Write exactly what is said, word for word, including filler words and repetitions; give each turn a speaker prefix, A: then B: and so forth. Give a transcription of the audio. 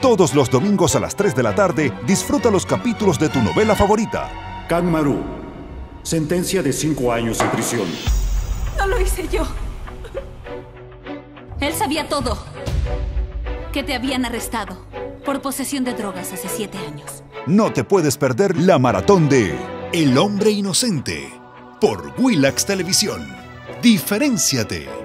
A: Todos los domingos a las tres de la tarde, disfruta los capítulos de tu novela favorita.
B: Kanmaru, sentencia de cinco años en prisión.
C: No lo hice yo. Él sabía todo. Que te habían arrestado por posesión de drogas hace siete años.
A: No te puedes perder la maratón de El Hombre Inocente por Willax Televisión. Diferénciate.